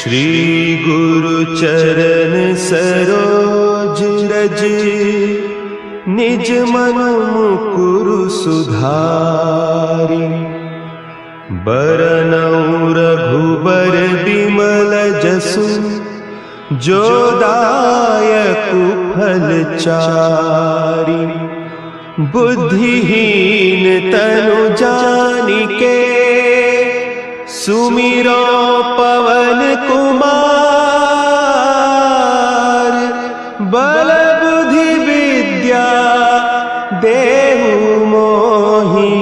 श्री गुरु चरण सरोज रज, निज मन मुकुरु सुधारि। बरनउँ रघुबर बिमल जसु, जो दायकु फल चारि। बुद्धिहीन तनु जानिके, सुमिरो पवन कुमार। बल बुद्धि विद्या देहु मोहि,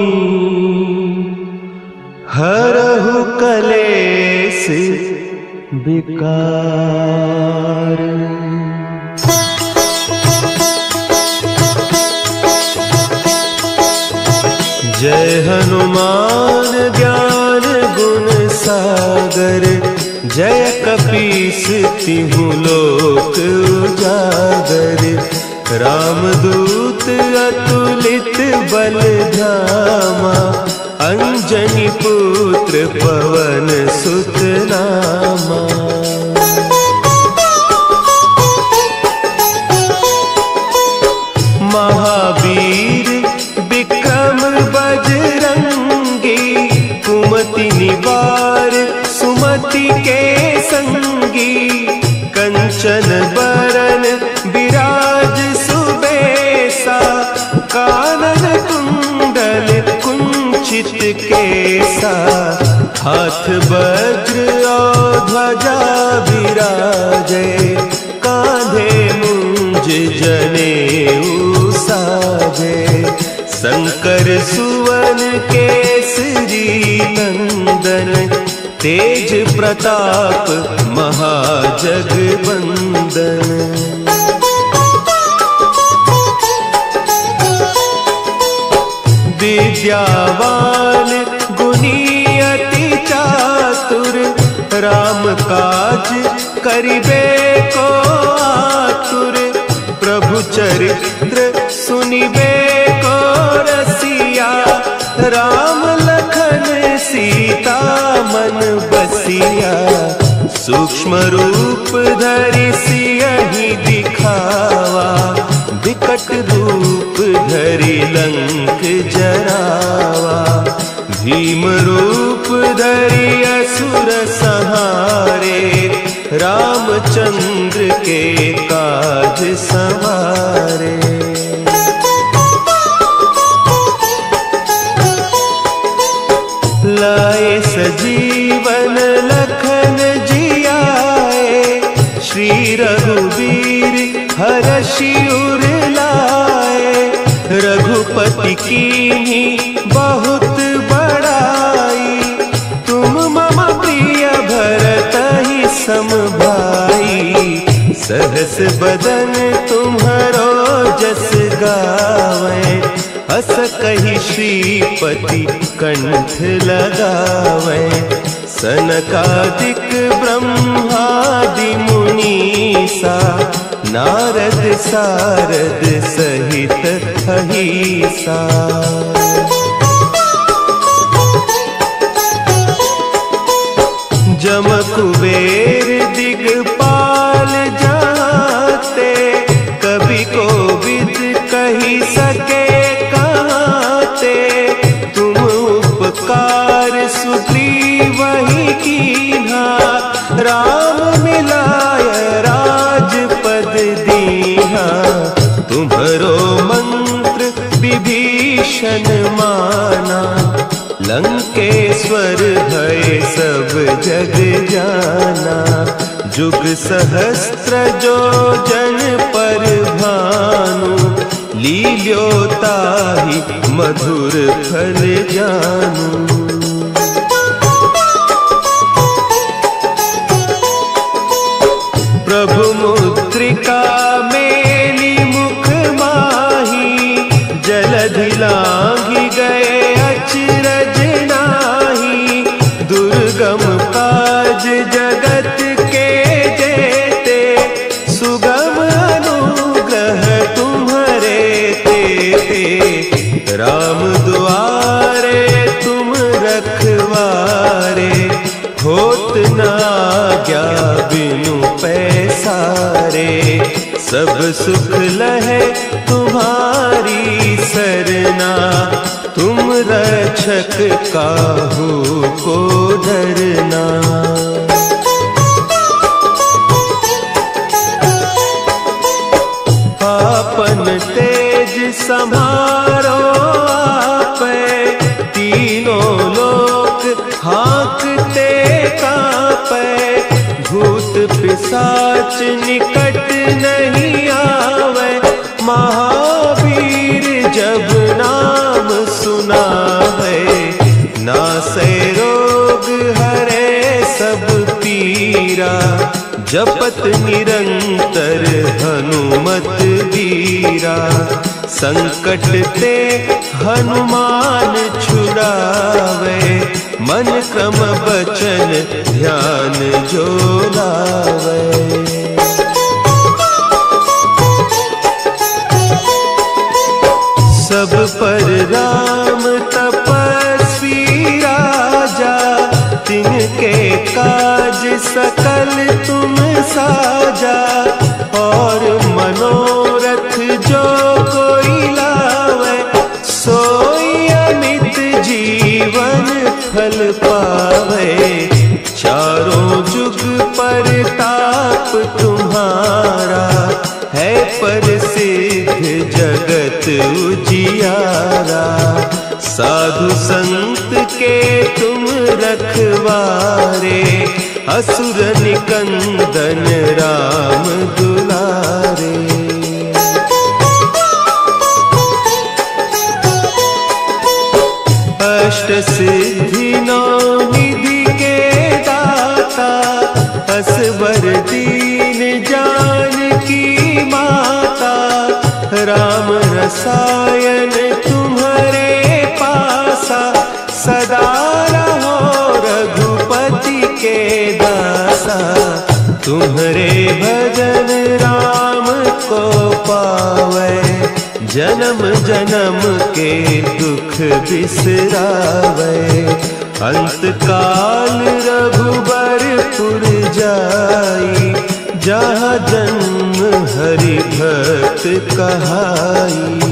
हरहु कलेस विकार। जय हनुमान ज्ञान गुण सागर, जय कपीस तिहु लोक उजागर। रामदूत अतुलित बल धामा, अंजनी पुत्र पवन सुत नामा। महावीर विक्रम बजरंगी, कुमति निवार सुमति के संगी। कंचन बरन विराज सुबेसा, कानन कुंडल कुंचित केसा। हाथ वज्र और ध्वजा विराजे, कांधे मुंज जनेऊ साजे। शंकर सुवन केसरी नंदन, तेज प्रताप महाजगवंदन। विद्यावान गुणी अति चातुर, राम काज करिबे को आतुर। प्रभु चरित्र सुनिबे को रसिया, राम लखन सीता मन बसिया। सूक्ष्म रूप धरि सियहि दिखावा, विकट रूप धरि लंक जरावा। भीम रूप धरि असुर संहारे, रामचंद्र के काज सवारे। लाए सजीवन लखन जियाए, श्री रघुवीर हरषि उर लाए। रघुपति कीन्ही बहुत बड़ाई, तुम मम प्रिय भरतहि सम भाई। सहस बदन तुम्हरो जस गावै, हस कहि श्रीपति कंठ लगावै। सनकादिक ब्रह्मादि मुनीसा, नारद सारद सहित अहीसा। जम कुबेर दिगपाल जाते, कवि कोविद कहि सके कहते। तुम उपकार सुग्रीवहि कीन्हा, राम मिलाय राजपद दीन्हा। तुम्हरो मंत्र विभीषण माना, लंकेश्वर भय सब जग जाना। जुग सहस्त्र जो जन पर भानु, लील्योताहि मधुर फल जानू। प्रभु मुद्रिका मेली मुख माही, जलधि लांघि गए अचरज नाही। दुर्गम काज जगत के जेते, सुगम अनुग्रह तुम्हरे तेते। राम दुआरे तुम रखवारे, होत न आज्ञा सब सुख लहे तुम्हारी सरना, तुम रक्षक काहू को डरना। आपन तेज समारो आपे, तीनों लोक हाँकते कांपे। भूत पिशाच निकट नहीं आवे, महावीर जब नाम सुनावे। नासे रोग हरे सब पीरा, जपत निरंतर हनुमत बीरा। संकट ते हनुमान छुड़ावे, मन क्रम बचन ध्यान जो लावे। सब पर राम तपस्वी राजा, तिनके काज सकल तुम साजा। और मनोरथ जो कोई लावे, सोई अमित जीवन फल पावे। चारों जुग परताप तुम्हारा, है प्रसिद्ध जगत उजियारा। साधु संत के तुम रखवारे, असुर निकंदन राम दुलारे। अष्ट सिद्धि नौ निधि के दाता, असवर दीन जानकी माता। राम रसायन तुम्हारे पासा, सदा रहो रघुपति के दासा। तुम्हारे भजन राम को पावे, जन्म जन्म के दुख बिसरावे। अंत काल रघुबरपुर जाई, जहाँ जन्म हरि भक्त कहाई।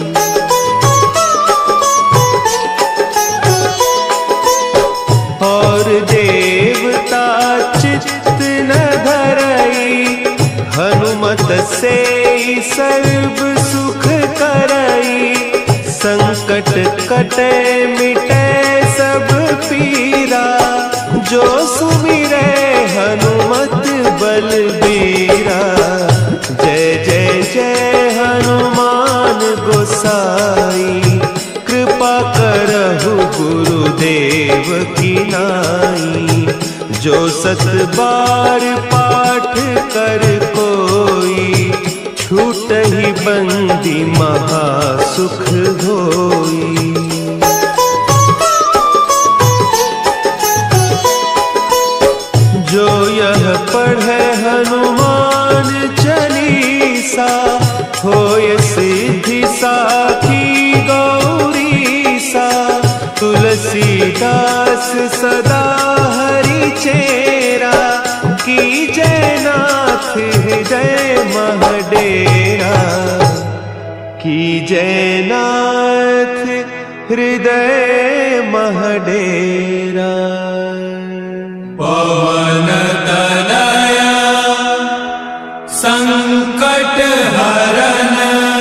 और देवता चित्त न धरई, हनुमत से सर्व सुख करई। संकट कटे मिटे सब पीरा, जो सुमिरे हनुमत बलबीरा। जय जय जय हनुमान गोसाई, कृपा करहु गुरुदेव की नाई। जो सत बार पाठ कर कोई, छूट ही बंदी महासुख होई। जो यह पढ़े हनुमान चालीसा, होय सिद्धि साखी गौरीसा। तुलसीदास सदा हरि चेरा, की जयनाथ हृदय महडेरा। की जयनाथ हृदय महडेरा। पवन तनया संकट हरन,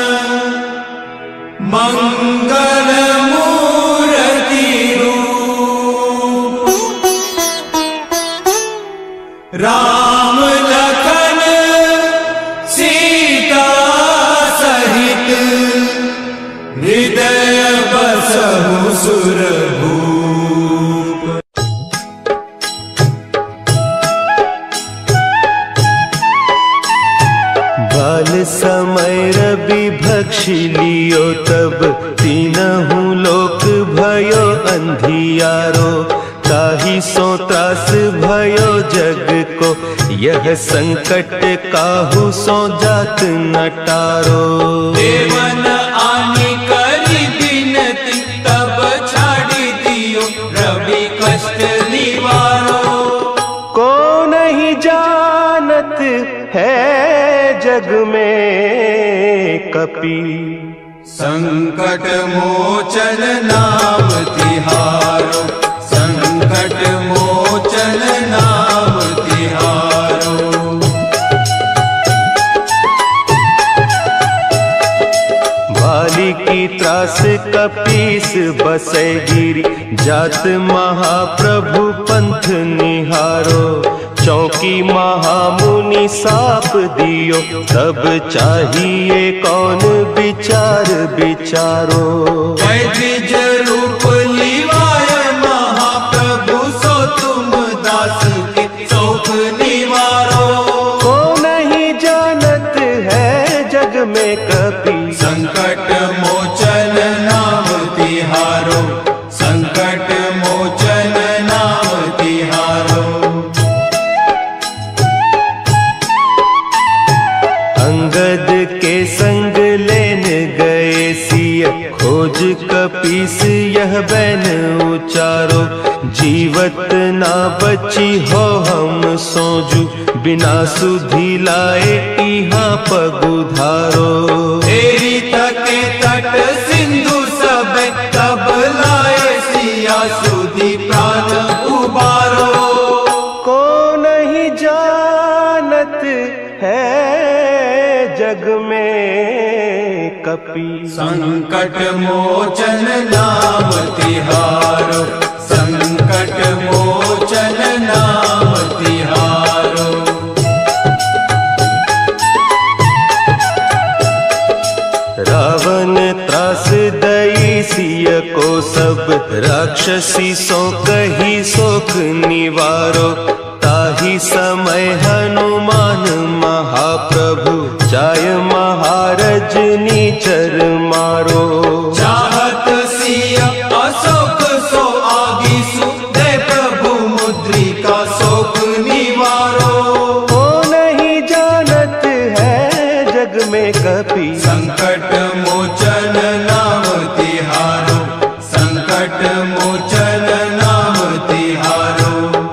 मंगल मूर्ति रूप। राम लखन सीता सहित, हृदय बसहु सुरभूप। बाल समय रवि भक्षि लियो, तब तीनहु लोक भयो अंधियारो। ताहि सो त्रास भयो जग को, यह संकट काहू सो जात न टारो। देवन आनी करी बिनती, तब छाड़ी दियो रवि कष्ट निवारो। को नहीं जानत है जग में कपि। संकट मोचन नाम तिहारो, संकट मोचन नाम तिहारो। भाली की त्रास कपीस बसै गिरी, जात महाप्रभु पंथ निहारो। चौकी महामुनि साप दियो, तब चाहिए कौन विचार विचारो। द्विज रूप लिवाय महाप्रभु, सो तुम दास के शोक निवारो। को नहीं जानत है जग में कपि, संकट मोचन नाम तिहारो, संकट मोचन नाम तिहारो। अंगद के संग लेन गए सिय, खोज कपीस यह बैन उचारो। जीवत ना बची हो हम सोजू, बिना सुधि लाए इहाँ पगुधारो। तेरी तके तट सिंधु सब, तब लाए सिया सुधि प्राण उबारो। को नहीं जानत है जग में कपि, संकट मोचन नाम तिहारो, संकट मोचन नाम तिहारो। रावण त्रास दई सिय को सब, राक्षसी सो कही शोक निवारो। ताही समय हनुमान महाप्रभु, जाय महारज नीचर मारो। चाहत सिया अशोक सो आगीसु, दे प्रभु मुद्रिका शोक निवारो। को नहीं जानत है जग में कपि, संकट मोचन नाम तिहारो, संकट मोचन नाम तिहारो।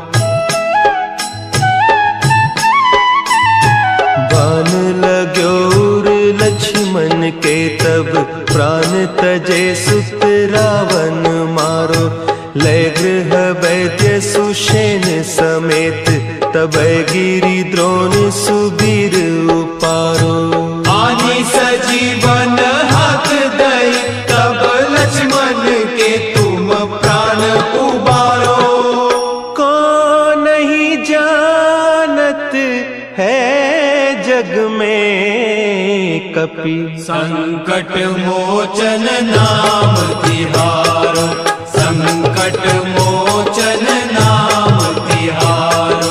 बान लाग्यो उर लक्ष्मण के तब, प्राण तजे सुत रावण मारो। लय गृह वैद्य सुषेण समेत, तब गिरि द्रोण सुबीर उपारो। आनी सजीवन हाथ दई, तब लक्ष्मण के तुम प्राण उबारो। को नहीं जानत है जग में कपि, संकट मोचन नाम तिहारो, संकट मोचन नाम तिहारो।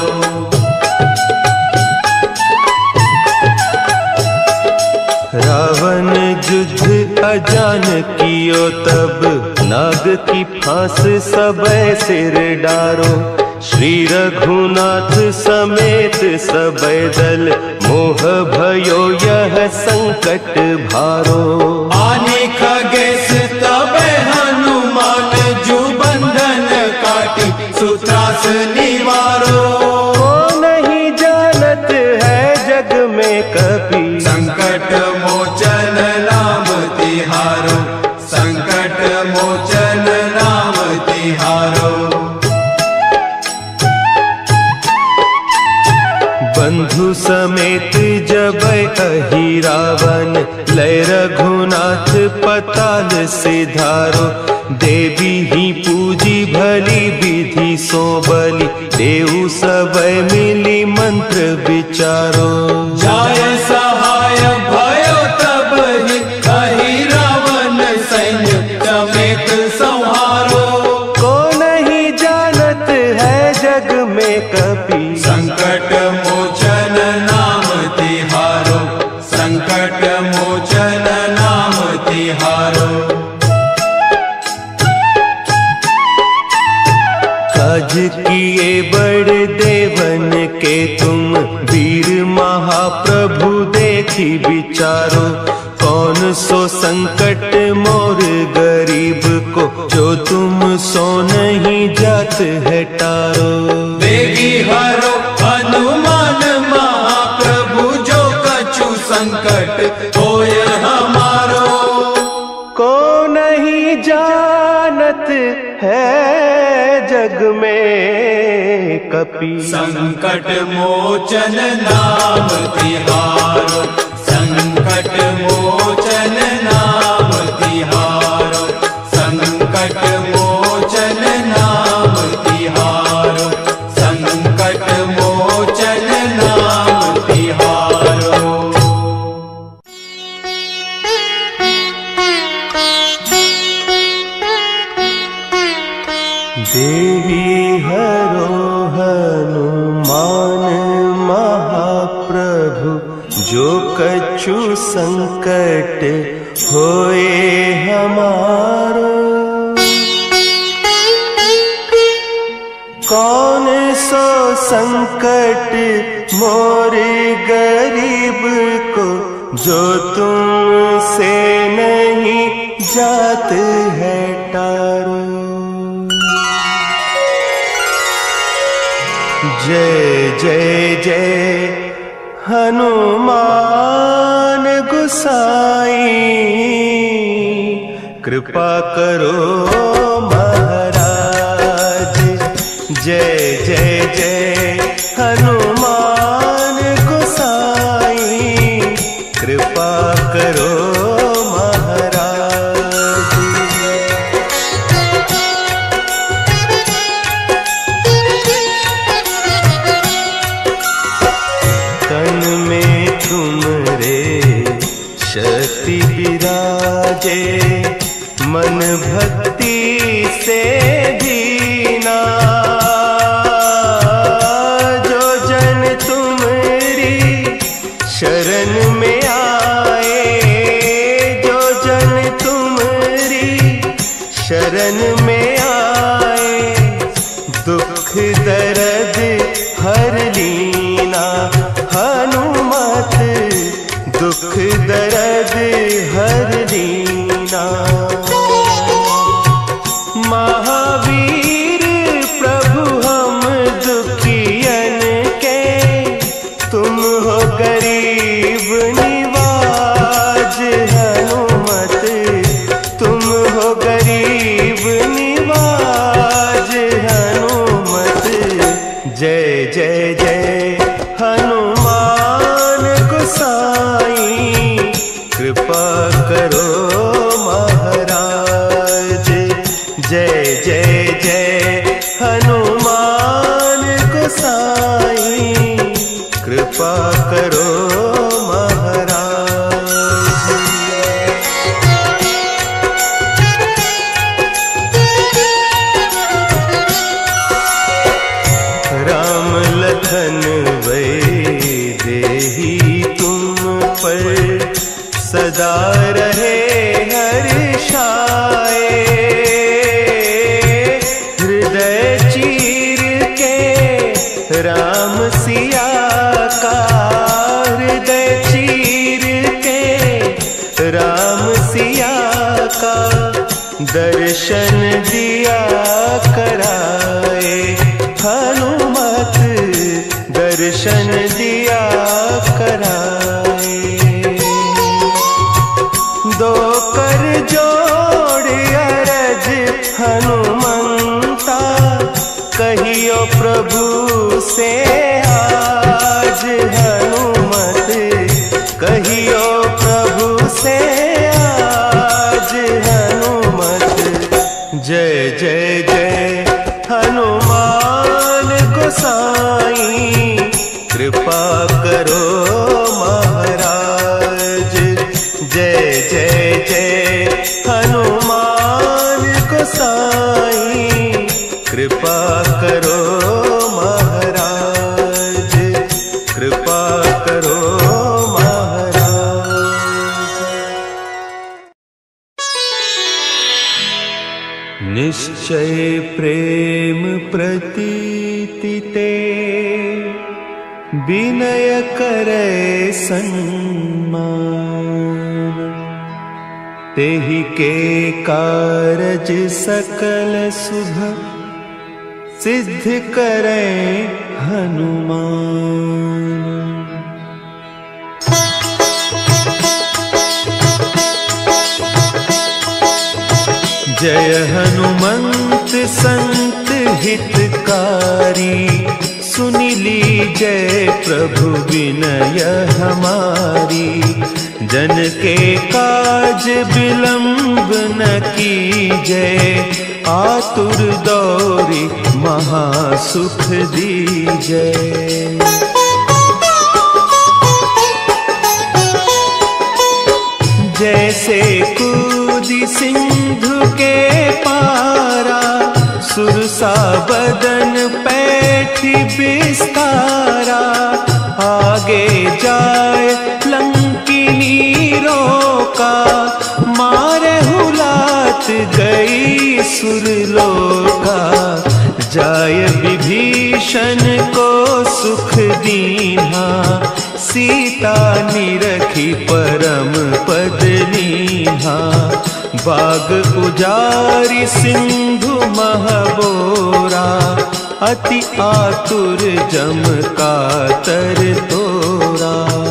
रावण युद्ध अजान कियो तब, नाग की फांस सबे सिर डारो। श्री रघुनाथ समेत सबे दल, मोह भयो यह संकट भारो। आने खगेश तबे हनुमान, जू बंधन काटी सुत्रास निवारो। को नहीं जानत है जग में कपि, संकट मोचन नाम तिहारो, संकट मोचन नाम तिहारो। बंधु समेत जब अहि रावण, लय रघुनाथ पताल सिधारो। देवी ही पूजी भली विधि सो बलि, देऊ सब मिली मंत्र विचारो। जाय सहाय भयो तब ही, कही रावण सैन्य समेत संहारो। को नहीं जानत है जग में कपि, संकट मोचन नाम तिहारो, संकट मोचन नाम तिहारो। काज किए बड़े देवन के तुम, वीर महाप्रभु देखी विचारो। कौन सो संकट मोर गरीब को, जो तुम सो नहीं जात है टारो। देगी हरो हनुमान महाप्रभु, जो कछु कपि। संकट मोचन नाम तिहारो, संकट मोचन नाम तिहारो, संकट मोचन नाम तिहारो, संकट मोचन नाम तिहारो। देवी हरो हनुमान महाप्रभु, जो कछु संकट होए हमारो। कौन सो संकट मोरे गरीब को, जो तुमसे नहीं जात है टारो। जय जय जय हनुमान गोसाई, कृपा करो महाराज। जय जय जय हनुमान गोसाई, कृपा करो महाराज। तन में तुमरे शक्ति विराजे, मन भक्ति से दीना। जो जन तुमरी शरण में आए, जो जन तुमरी शरण में आए, दुख दर्द हर लीना। हनुमत दुख दर्द हर लीना। महावीर प्रभु हम दुखियन के, तुम हो गरीब निवाज। हनुमत तुम हो गरीब निवाज। हनुमत जय जय जय हनुमान गोसाई, कृपा करो महाराज। जय जय जय हनुमान गोसाई, कृपा करो महाराज। राम लखन वैदेही तुम पर, सदा रहे हर्षाए। हृदय चीर के राम सिया का, हृदय चीर के राम सिया का, दर्शन दिया कराए। हनुमत दर्शन दिया कराए। दो कर जोड़ अरज हनुमंता, कहियो प्रभु से आज। हनुमत कहियो प्रभु से आज। हनुमत जय जय जय हनुमान गोसाई, कृपा करो महाराज। जय जय जय हनुमान गोसाई, कृपा करो महाराज। कृपा करो महाराज। निश्चय प्रेम प्रतीति ते, विनय करे सन्मान। तेहि के कारज सकल शुभ, सिद्ध करे हनुमान। जय हनुमंत संत हितकारी, सुन लीजय प्रभु विनय हमारी। जन के काज विलंब न कीजय, आतुर दौरी महासुख दीजय। जैसे कूदी सिंधु के पारा, सुरसा बदन पैठी बिस्तारा। आगे जाए लंकिनी रोका, मारे हुलात गई सुरलोका। जाय विभीषण को सुख दीन्हा, सीता निरखी परम पद लीन्हा। बाग उजारी सिंधु महबोरा, अति आतुर जम कातर तोरा।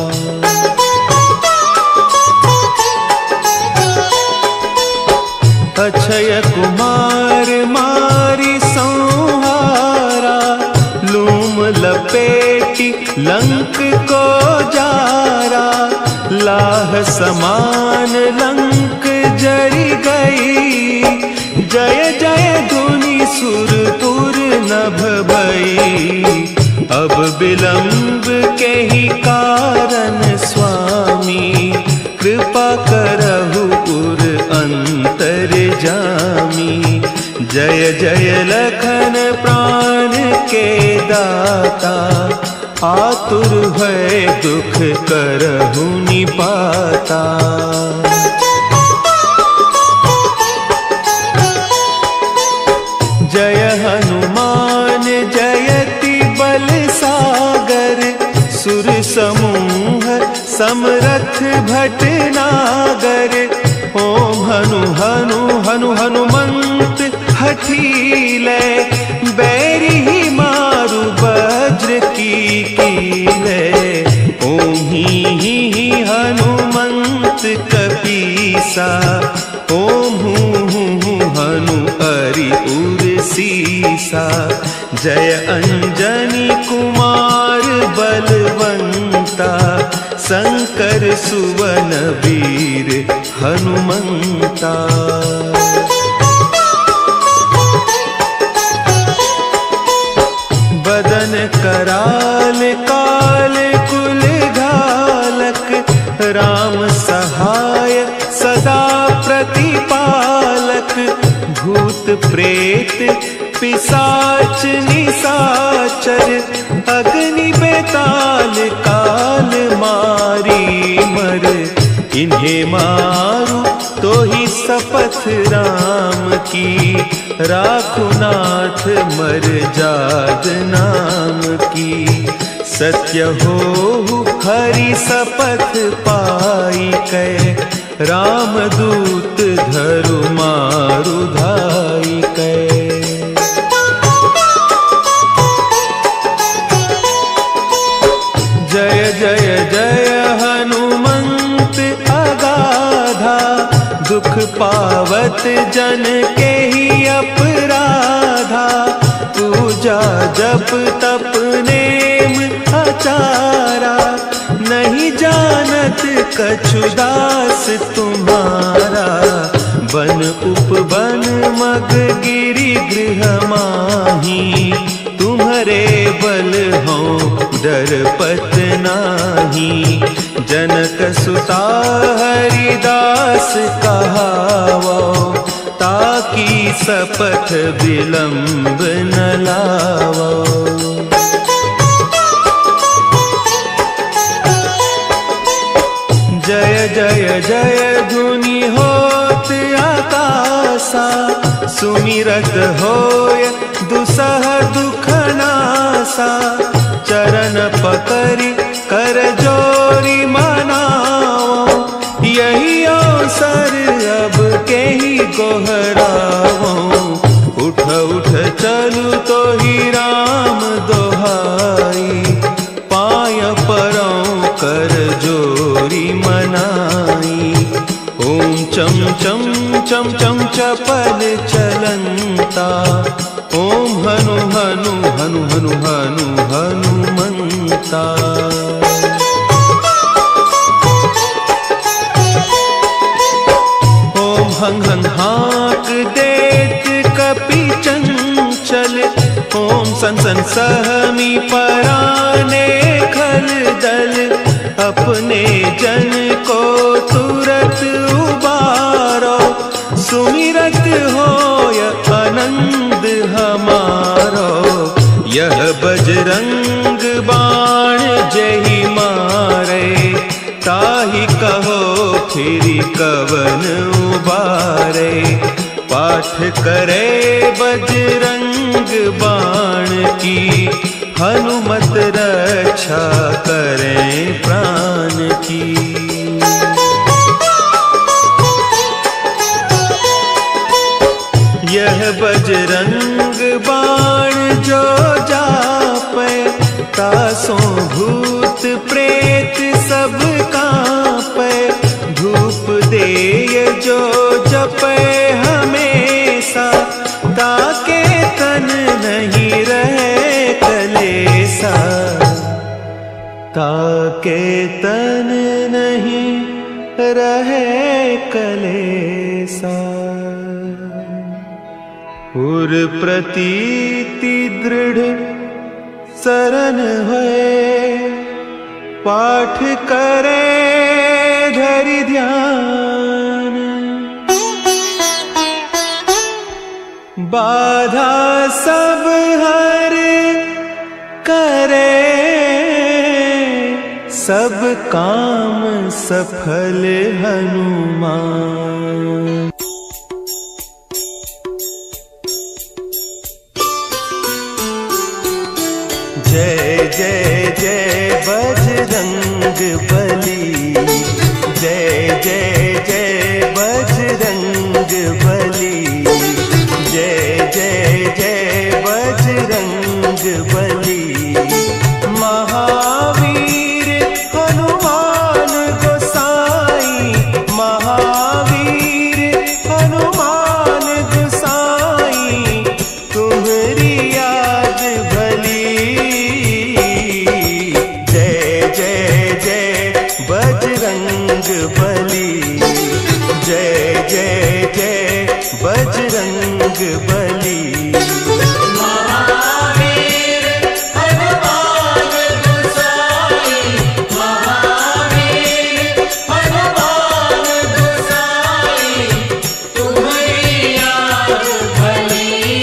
अक्षय कुमार मारी संहारा, लूम लपेटी लंक को जारा। लाह समान लंक जरी गई, जय जय धुनि सुरपुर नभ भई। अब विलंब के ही कारण स्वामी, कृपा करहु उर अंतर जामी। जय जय लखन प्राण के दाता, आतुर है दुख करहु निपाता। जय हनुमान जयति बल सागर, सुर समूह समरथ भटनागर। ओम हनु हनु हनु हनुमंत हठीले, बैरी मारु वज्र की कीले। ओम ही हनुमंत कपीसा, ओम हूँ हनु हरि उर सीसा। जय अंजनी कुमार बलवंता, शंकर सुवन वीर हनुमंता। बदन कराल काल कुल घालक, राम सहाय सदा प्रतिपालक। भूत प्रेत पिशाच निशाचर, अग्नि बेताल काल मारी मर। इन्हें मारू तो ही शपथ राम की, राखुनाथ मर जाद नाम की। सत्य हो हरि शपथ पाई कै, रामदूत धरु मारु धाई कै। जय जय जय हनुमंत अगाधा, दुख पावत जन के ही अपराधा। पूजा जप तप नेम आचारा, नहीं जानत कछु दास तुम्हारा। बन उपवन मग गिरि गृह माही, तुम्हारे बल हो डरपत नाही। जनक सुता हरिदास कहावो, ताकि शपथ विलंब न लावो। जय जय जय धुनि होत आकाशा, सुमिरत होय दुसह दुख नासा। चरण पकड़ि कर जोरी मनाओ, यही अवसर अब के ही गोहराओ। उठ उठ चलू तो ही राम दोहाई, पाय परों कर जोरी मनाई। ओम चम चम चम चम चपल चलंता, ओम हनु हनु हनु हनु हनुमंता। ओम हं हं हाक देत कपि चंचल, ओम सन सन सहमी पराने खल दल, अपने जन को तुरत उबारो, सुमिरत होय आनंद हमारो। यह बजरंग बाण जहि मारे, ताहि कहो फिरि कवन उबारे। पाठ करे बजरंग बाण की, हनुमत रक्षा करें प्राण की। यह बजरंग बाण जो जापे, तासों भूत प्रेत सब कांपे। धूप देय जो जपे हमेशा, ताके तन नहीं रहे कलेसा। ताके तन नहीं रहे कलेसा। उर प्रतीति दृढ़ शरण है, पाठ करे धरि ध्यान। बाधा सब हर करे, सब काम सफल हनुमान। जय जय जय बजरंग बली, जय जय जय बजरंग बली, जय जय जय बजरंग बली। महावीर हनुमान गोसाई, महावीर हनुमान गोसाई, तुम्हारी याद भली। बजरंग बली, जय जय जय बजरंग बली। महावीर हनुमान गोसाई, महावीर हनुमान गोसाई, तुम्हारी याद भली।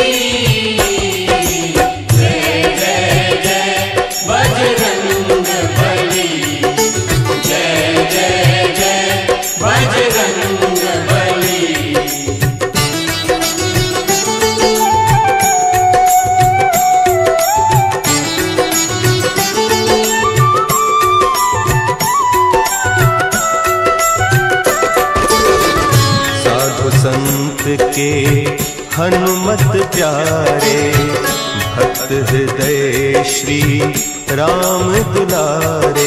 जय जय जय बजरंग बली, जय जय जय बजरंग बली। साधु संत के हनुमत प्यारे, भक्त हृदय श्री राम दुलारे।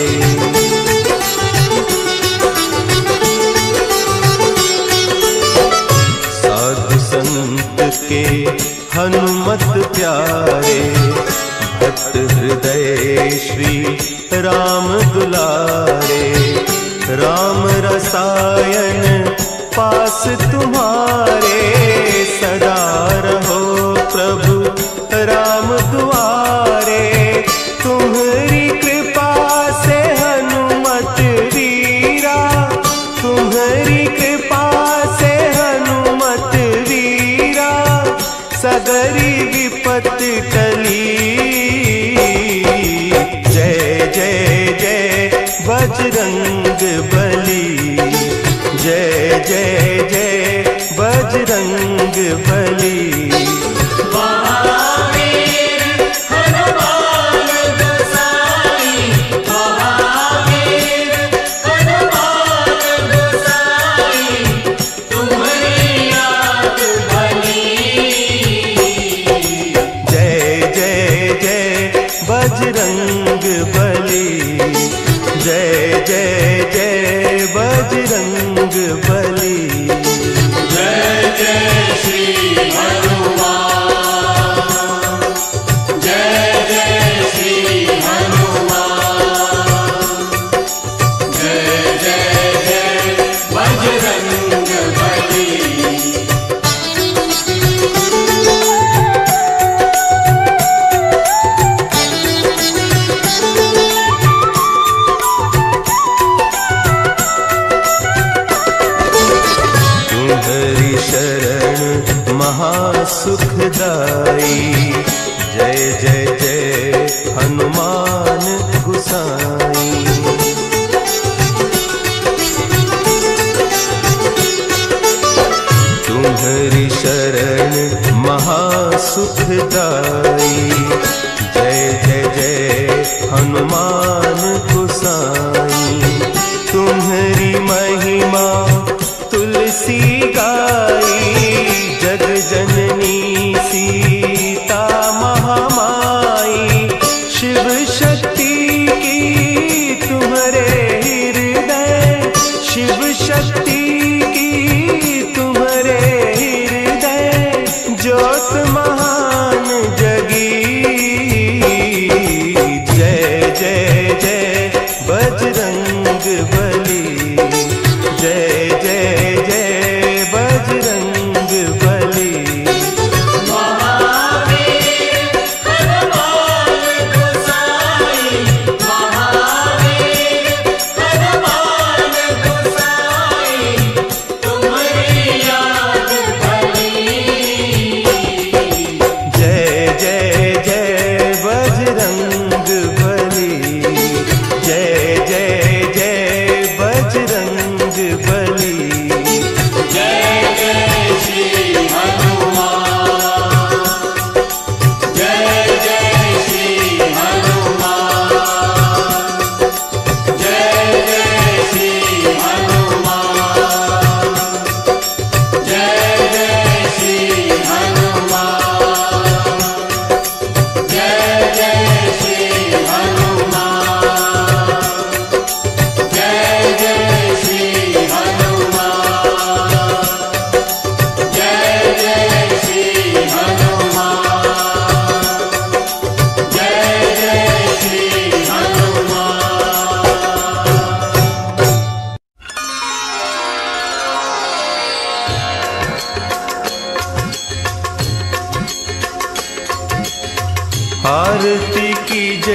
साधु संत के हनुमत प्यारे, भक्त हृदय श्री राम दुलारे। राम रसायन पास तुम्हारे, सदा रहो प्रभु राम दुआरे। तुम्हारी कृपा से हनुमत वीरा, तुम्हारी कृपा से हनुमत वीरा, सगरी विपत टली। जय जय जय बजरंग बली, जय जय जय बजरंग बली। महावीर हनुमान गोसाई, महावीर हनुमान गोसाई, तुम्हारी याद भली। जय जय जय बजरंग बली, जय जय जय बजरंग बली। जय जय श्री हनुमान, जय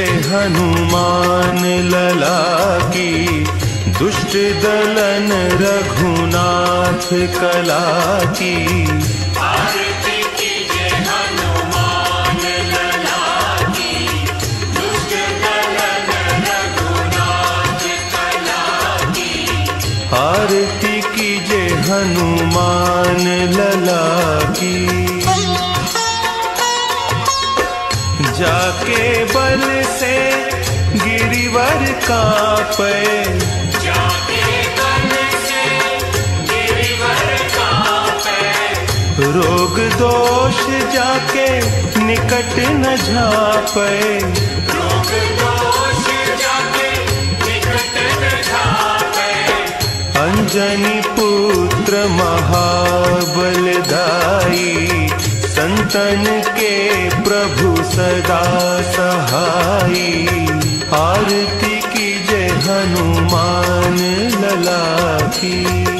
जय हनुमान लला की, दुष्ट दलन रघुनाथ कला की। आरती कीजिए हनुमान लला की, दुष्ट दलन रघुनाथ कला की। आरती कीजिए हनुमान लला की। जाके बल से गिरिवर कांपे, जाके बल से गिरिवर कांपे। रोग दोष जाके निकट न झापे, रोग दोष जाके निकट न झापे। अंजनी पुत्र महाबलदाई, संतन के प्रभु सदा सहाई। आरती कीजिए हनुमान लला की।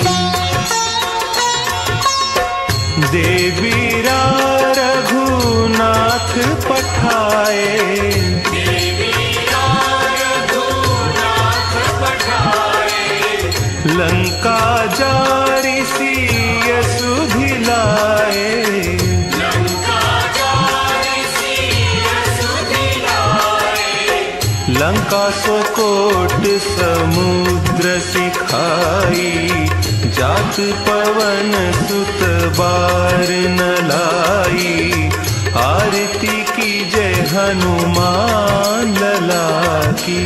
देवीरा रघुनाथ पठाए, देवीरा रघुनाथ पठाए। लंका जारी सिय सुधिलाए, लंका सोकोट समुद्र सिखाई। जात पवन सुत बार न लाई। आरती कीजिए हनुमान लला की।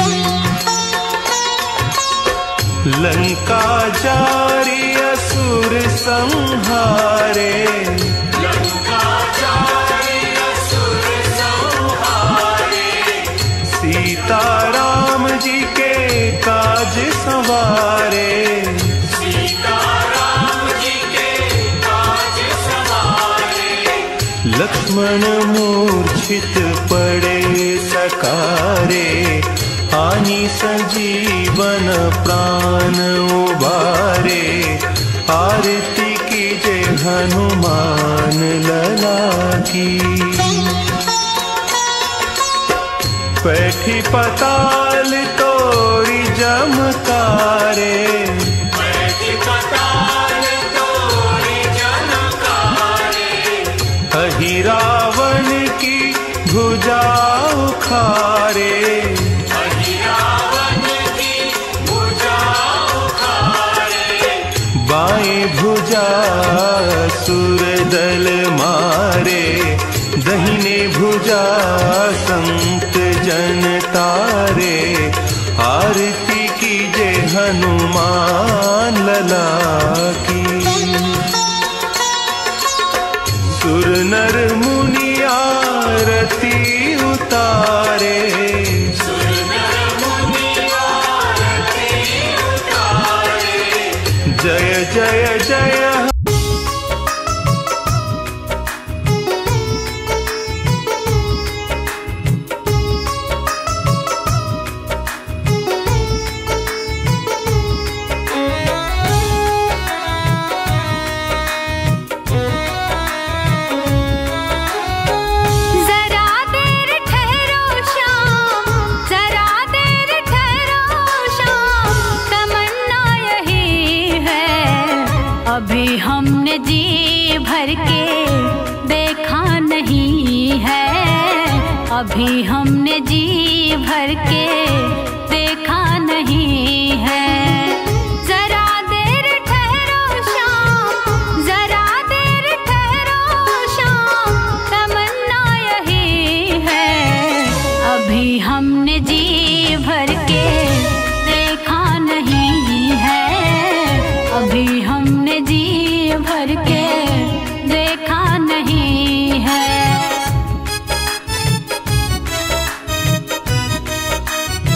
लंका जारी असुर संहारे, लंका जारी असुर संहारे। सीताराम जी के काज संवारे, सीताराम जी के काज संवारे। लक्ष्मण मूर्छित पड़े सकारे। आनी संजीवन प्राण उबारे। आरती कीजिए हनुमान लला की। पैठी पताल तोरी जमकारे, पैठी पताल तोरी जमकारे। अहि रावण की भुजा उखारे। अहि रावण की भुजा उखारे। बाएं भुजा असुर दल मारे। दहिने भुजा संत जन तारे। आरती कीजिए हनुमान लला की। सुर नर मुनि आरती उतारे। सुर नर मुनि आरती उतारे। जय जय जय अभी हमने जी भर के देखा नहीं है। अभी हमने जी भर के देखा नहीं है। जरा देर ठहरो शाम, जरा देर ठहरो शाम, तमन्ना यही है। अभी हमने जी भर के देखा नहीं है। अभी हमने जी भर के देखा नहीं है।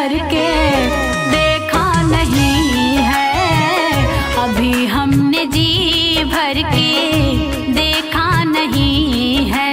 भर के देखा नहीं है, अभी हमने जी भर के देखा नहीं है।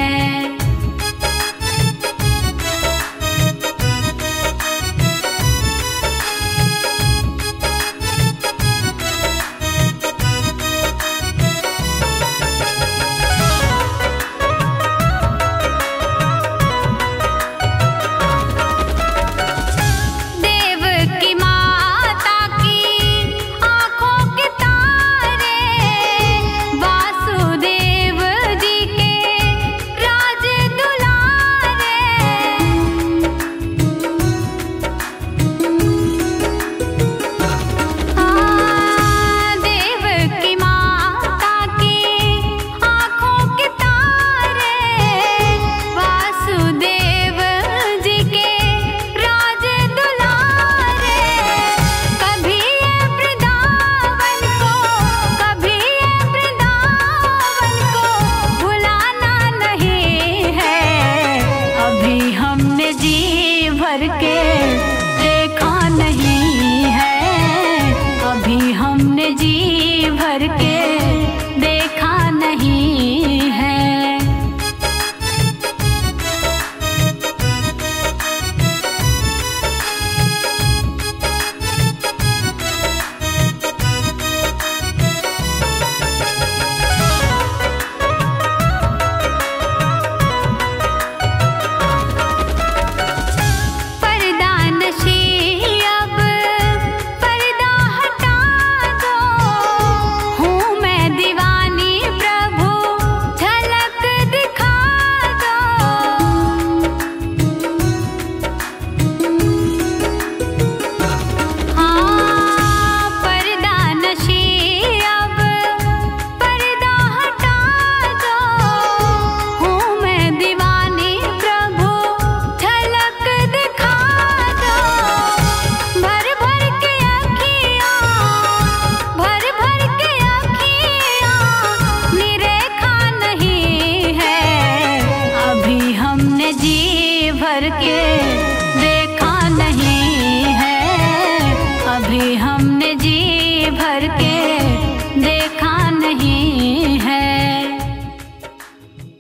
भर के